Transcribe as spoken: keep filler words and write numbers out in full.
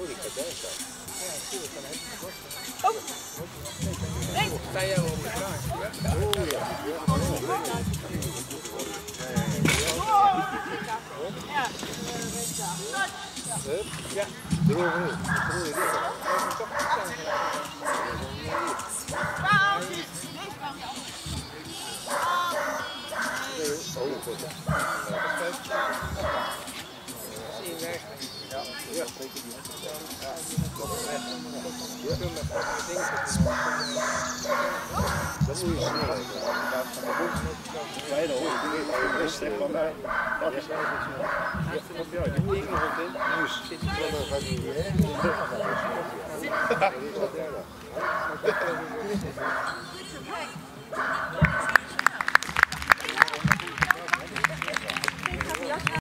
Oh. Nee. Sta jij wel op de vraag? Oh ja. Ja. Ja. Eroverheen. Oh, goed. Ja, ja, zeker niet. Ja, dat moet je snel even. Nee, dat hoor je niet. Rustig, van mij. Dat is eigenlijk zo. Ja, die moet ik nog op in. Dus zit je wel nog aan die... Hè?